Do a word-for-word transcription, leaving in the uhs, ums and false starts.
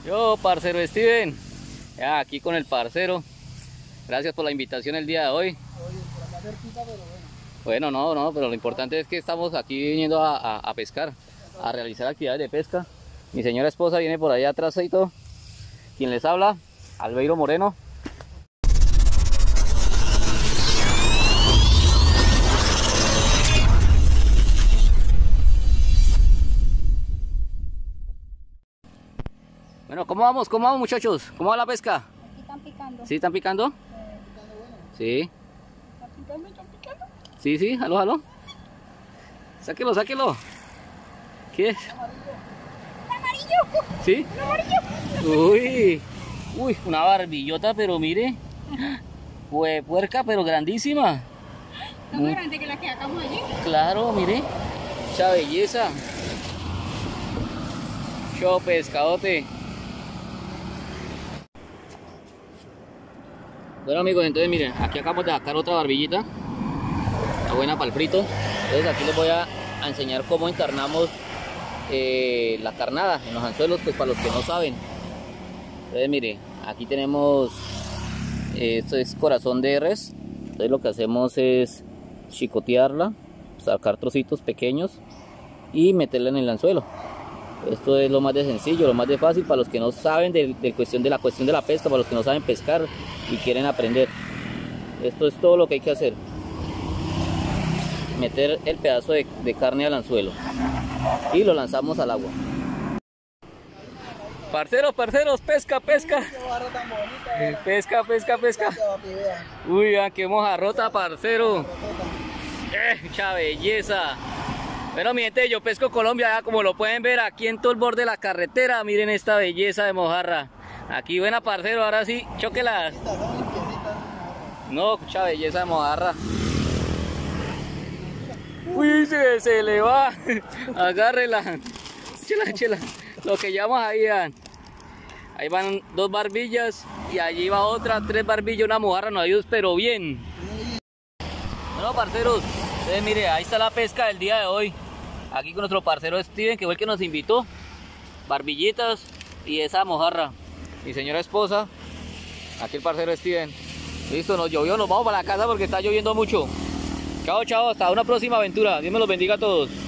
Yo, parcero Steven, ya aquí con el parcero. Gracias por la invitación el día de hoy. Oye, por acá cerquita, pero bueno. Bueno, no, no, pero lo importante es que estamos aquí viniendo a, a, a pescar, a realizar actividades de pesca. Mi señora esposa viene por allá atrás y todo. Quien les habla, Albeiro Moreno. Bueno, ¿cómo vamos? ¿Cómo vamos, muchachos? ¿Cómo va la pesca? Aquí están picando. ¿Sí están picando? Están picando bueno. Sí. ¿Están picando? ¿Están picando? Sí, sí, aló, aló. Sáquelo, sáquelo. ¿Qué es? ¡Un amarillo! ¿Sí? ¡Un amarillo! Uy, uy, una barbillota, pero mire. Fue puerca, pero grandísima. Está más grande que la que sacamos allí. Claro, mire. Mucha belleza. Yo pescadote. Bueno, amigos, entonces miren, aquí acabamos de sacar otra barbillita. Está buena para el frito. Entonces aquí les voy a, a enseñar cómo encarnamos eh, la carnada en los anzuelos, pues para los que no saben. Entonces mire, aquí tenemos, eh, esto es corazón de res. Entonces lo que hacemos es chicotearla, sacar trocitos pequeños y meterla en el anzuelo. Esto es lo más de sencillo, lo más de fácil para los que no saben de, de, cuestión de la cuestión de la pesca, para los que no saben pescar y quieren aprender. Esto es todo lo que hay que hacer. Meter el pedazo de, de carne al anzuelo y lo lanzamos al agua. Parceros, parceros, pesca, pesca. Qué barra tan bonita. Eh, pesca, pesca, pesca. Papi, vea. Uy, vean qué mojarrota, parcero. Eh, mucha belleza. Bueno, mi gente, yo pesco Colombia, ya como lo pueden ver aquí en todo el borde de la carretera. Miren esta belleza de mojarra. Aquí, buena, parcero, ahora sí, chóquelas. Estas son limpiecitas. No, mucha belleza de mojarra. Uy, se, se le va. Agárrela. Chela, chela. Lo que llamamos ahí, vean. Ahí van dos barbillas y allí va otra, tres barbillas, una mojarra, no ayuda, pero bien. Bueno, parceros, entonces mire, ahí está la pesca del día de hoy. Aquí con nuestro parcero Steven, que fue el que nos invitó. Barbillitas y esa mojarra. Mi señora esposa, aquí el parcero Steven. Listo, nos llovió, nos vamos para la casa porque está lloviendo mucho. Chao, chao, hasta una próxima aventura. Dios me los bendiga a todos.